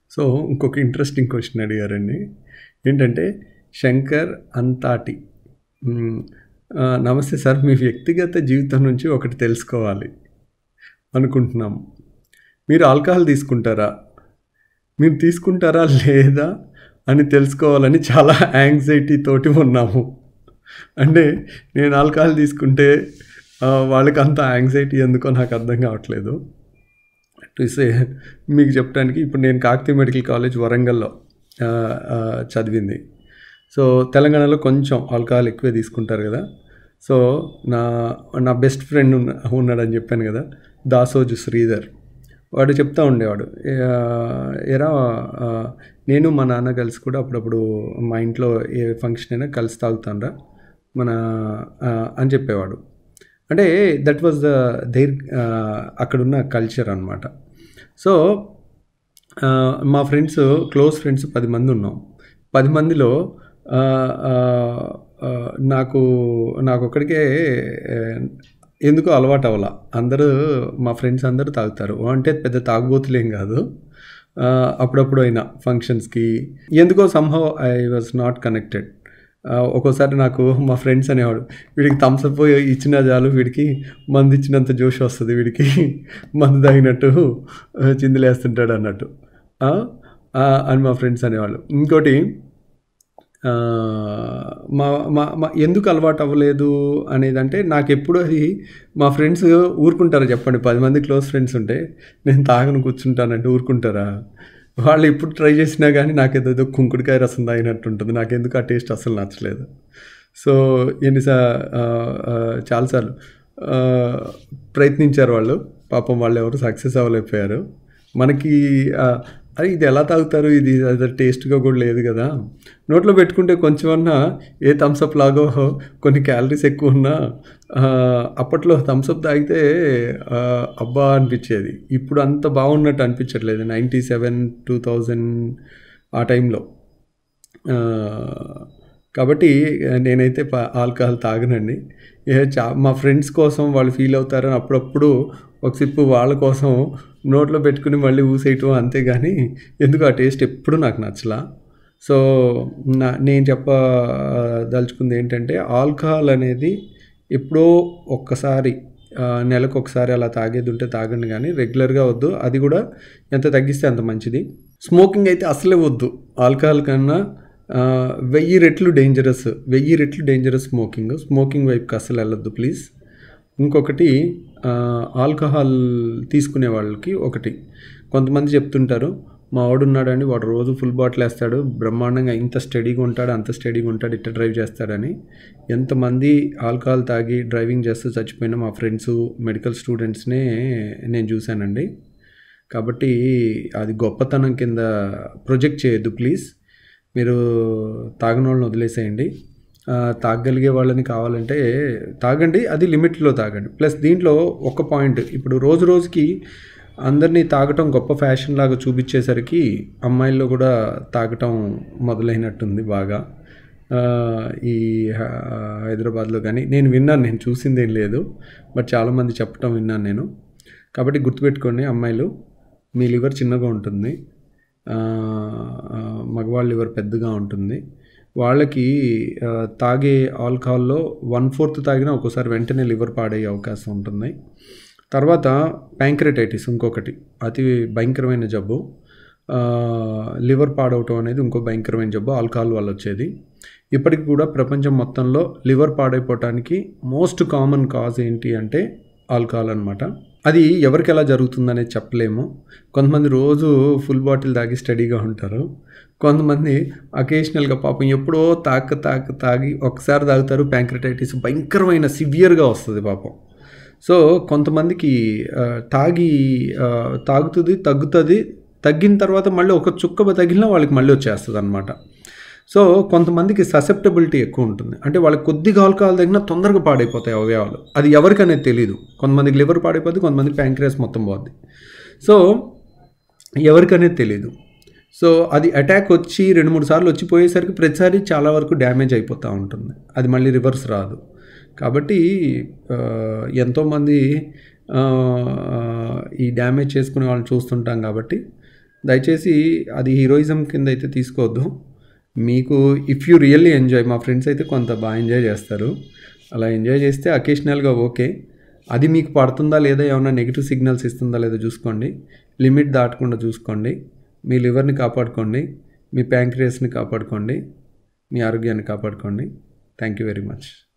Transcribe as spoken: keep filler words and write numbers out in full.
So ఇంకొక interesting question అడిగారండి. ఏంటంటే శంకర్ అంతాటి, నమస్తే సార్, మీ వ్యక్తిగత జీవితం నుంచి ఒకటి తెలుసుకోవాలి అనుకుంటున్నాము. మీరు ఆల్కహాల్ తీసుకుంటారా, మీరు తీసుకుంటారా లేదా అని తెలుసుకోవాలని చాలా యాంగ్జైటీ తోటి ఉన్నాము. అంటే నేను ఆల్కహాల్ తీసుకుంటే వాళ్ళకి అంత యాంగ్జైటీ ఎందుకో నాకు అర్థం కావట్లేదు. సే మీకు చెప్పడానికి, ఇప్పుడు నేను కాకతీయ మెడికల్ కాలేజ్ వరంగల్లో చదివింది. సో తెలంగాణలో కొంచెం ఆల్కహాల్ ఎక్కువే తీసుకుంటారు కదా. సో నా నా బెస్ట్ ఫ్రెండ్ ఉన్న ఉన్నాడని చెప్పాను కదా, దాసోజు శ్రీధర్. వాడు చెప్తా ఉండేవాడు, ఎరా నేను మా నాన్న కలిసి కూడా అప్పుడప్పుడు మా ఇంట్లో ఏ ఫంక్షన్ అయినా కలిసి తాగుతానరా మన అని చెప్పేవాడు. అంటే దట్ వాజ్ ద దేర్ అక్కడున్న కల్చర్ అనమాట. సో మా ఫ్రెండ్స్, క్లోజ్ ఫ్రెండ్స్ పది మంది ఉన్నాం. పది మందిలో నాకు నాకు ఒక్కడికే ఎందుకో అలవాటు అవ్వాల. అందరూ మా ఫ్రెండ్స్ అందరూ తాగుతారు. అంటే పెద్ద తాగుబోతులేం కాదు. అప్పుడప్పుడు అయినా ఫంక్షన్స్కి ఎందుకో somehow I was not connected. ఒక్కోసారి నాకు మా ఫ్రెండ్స్ అనేవాడు, వీడికి థమ్స్అప్ ఇచ్చినా చాలు, వీడికి మందు ఇచ్చినంత జోష్ వస్తుంది, వీడికి మందు తాగినట్టు చిందులేస్తుంటాడు అన్నట్టు అని మా ఫ్రెండ్స్ అనేవాళ్ళు. ఇంకోటి, మా మా ఎందుకు అలవాటు అవ్వలేదు అనేదంటే, నాకు ఎప్పుడు అది మా ఫ్రెండ్స్ ఊరుకుంటారా చెప్పండి, పది మంది క్లోజ్ ఫ్రెండ్స్ ఉంటే నేను తాగను కూర్చుంటానంటే ఊరుకుంటారా? వాళ్ళు ఎప్పుడు ట్రై చేసినా కానీ నాకేదో కుంకుడికాయ రసం తాగినట్టు ఉంటుంది. నాకెందుకు ఆ టేస్ట్ అసలు నచ్చలేదు. సో ఎన్నిసా చాలాసార్లు ప్రయత్నించారు వాళ్ళు, పాపం వాళ్ళు ఎవరు సక్సెస్ అవ్వలేకపోయారు. మనకి అరే ఇది ఎలా తాగుతారు, ఇది అది టేస్ట్గా కూడా లేదు కదా, నోట్లో పెట్టుకుంటే కొంచెమన్నా ఏ థమ్స్అప్ లాగో కొన్ని క్యాలరీస్ ఎక్కువ ఉన్నా అప్పట్లో థమ్స్అప్ తాగితే అబ్బా అనిపించేది. ఇప్పుడు అంత బాగున్నట్టు అనిపించట్లేదు. నైంటీ సెవెన్ టూ థౌజండ్ ఆ టైంలో. కాబట్టి నేనైతే ఆల్కహాల్ తాగనండి. చా మా ఫ్రెండ్స్ కోసం వాళ్ళు ఫీల్ అవుతారని అప్పుడప్పుడు ఒక సిప్పు వాళ్ళ కోసం నోట్లో పెట్టుకుని మళ్ళీ ఊసేయటం, అంతేగాని ఎందుకు ఆ టేస్ట్ ఎప్పుడు నాకు నచ్చలా. సో నా నేను చెప్పదలుచుకుంది ఏంటంటే, ఆల్కహాల్ అనేది ఎప్పుడో ఒక్కసారి, నెలకు ఒకసారి అలా తాగేది ఉంటే తాగండి, కానీ రెగ్యులర్గా వద్దు. అది కూడా ఎంత తగ్గిస్తే అంత మంచిది. స్మోకింగ్ అయితే అసలే వద్దు. ఆల్కహాల్ కన్నా వెయ్యి రెట్లు డేంజరస్, వెయ్యి రెట్లు డేంజరస్ స్మోకింగ్. స్మోకింగ్ వైపుకి అసలు వెళ్ళొద్దు ప్లీజ్. ఇంకొకటి, ఆల్కహాల్ తీసుకునే వాళ్ళకి ఒకటి, కొంతమంది చెప్తుంటారు, మా వాడు ఉన్నాడండి, వాడు రోజు ఫుల్ బాటిల్ వేస్తాడు, బ్రహ్మాండంగా ఇంత స్టడీగా ఉంటాడు, అంత స్టడీగా ఉంటాడు, ఇట్లా డ్రైవ్ చేస్తాడని. ఎంతమంది ఆల్కహాల్ తాగి డ్రైవింగ్ చేస్తూ చచ్చిపోయిన మా ఫ్రెండ్స్, మెడికల్ స్టూడెంట్స్నే నేను చూశానండి. కాబట్టి అది గొప్పతనం కింద ప్రొజెక్ట్ చేయొద్దు ప్లీజ్. మీరు తాగిన వాళ్ళని వదిలేసేయండి. తాగగలిగే వాళ్ళని కావాలంటే తాగండి, అది లిమిట్లో తాగండి. ప్లస్ దీంట్లో ఒక పాయింట్, ఇప్పుడు రోజు రోజుకి అందరినీ తాగటం గొప్ప ఫ్యాషన్ లాగా చూపించేసరికి అమ్మాయిల్లో కూడా తాగటం మొదలైనట్టుంది బాగా ఈ హైదరాబాద్లో. కానీ నేను విన్నాను, నేను చూసిందేం లేదు, బట్ చాలామంది చెప్పటం విన్నాను నేను. కాబట్టి గుర్తుపెట్టుకోండి అమ్మాయిలు, మీ లివర్ చిన్నగా ఉంటుంది, మగవాళ్ళ లివర్ పెద్దగా ఉంటుంది. వాళ్ళకి తాగే ఆల్కహాల్లో వన్ ఫోర్త్ తాగినా ఒక్కోసారి వెంటనే లివర్ పాడయ్యే అవకాశం ఉంటుంది. తర్వాత ప్యాంక్రెటైటిస్ ఇంకొకటి అతి భయంకరమైన జబ్బు. లివర్ పాడవటం అనేది ఇంకో భయంకరమైన జబ్బు, ఆల్కహాల్ వల్ల వచ్చేది. ఇప్పటికి కూడా ప్రపంచం మొత్తంలో లివర్ పాడైపోవటానికి మోస్ట్ కామన్ కాజ్ ఏంటి అంటే ఆల్కహాల్ అనమాట. అది ఎవరికి ఎలా జరుగుతుందనేది చెప్పలేము. కొంతమంది రోజు ఫుల్ బాటిల్ తాగి స్టడీగా ఉంటారు, కొంతమంది అకేషనల్గా పాపం ఎప్పుడో తాక తాక తాగి ఒకసారి తాగుతారు, ప్యాంక్రెటైటిస్ భయంకరమైన సివియర్గా వస్తుంది పాపం. సో కొంతమందికి తాగి తాగుతుంది, తగ్గుతుంది, తగ్గిన తర్వాత మళ్ళీ ఒక చుక్క తగిలినా వాళ్ళకి మళ్ళీ వచ్చేస్తుంది అనమాట. సో కొంతమందికి ససెప్టబిలిటీ ఎక్కువ ఉంటుంది, అంటే వాళ్ళకి కొద్దిగా ఆల్కహాల్ తగినా తొందరగా పాడైపోతాయి అవయవాలు. అది ఎవరికనేది తెలియదు. కొంతమందికి లివర్ పాడైపోద్ది, కొంతమందికి ప్యాంక్రియాస్ మొత్తం పోద్ది. సో ఎవరికనేది తెలియదు. సో అది అటాక్ వచ్చి రెండు మూడు సార్లు వచ్చిపోయేసరికి ప్రతిసారి చాలా వరకు డ్యామేజ్ అయిపోతూ ఉంటుంది, అది మళ్ళీ రివర్స్ రాదు. కాబట్టి ఎంతోమంది ఈ డ్యామేజ్ చేసుకునే వాళ్ళని చూస్తుంటాం. కాబట్టి దయచేసి అది హీరోయిజం కింద అయితే తీసుకోవద్దు. మీకు ఇఫ్ యూ రియల్లీ ఎంజాయ్, మా ఫ్రెండ్స్ అయితే కొంత బాగా ఎంజాయ్ చేస్తారు. అలా ఎంజాయ్ చేస్తే అకేషనల్గా ఓకే. అది మీకు పడుతుందా లేదా, ఏమైనా నెగిటివ్ సిగ్నల్స్ ఇస్తుందా లేదా చూసుకోండి. లిమిట్ దాటకుండా చూసుకోండి. మీ లివర్ని కాపాడుకోండి, మీ ప్యాంక్రియాస్ని కాపాడుకోండి, మీ ఆరోగ్యాన్ని కాపాడుకోండి. Thank you very much.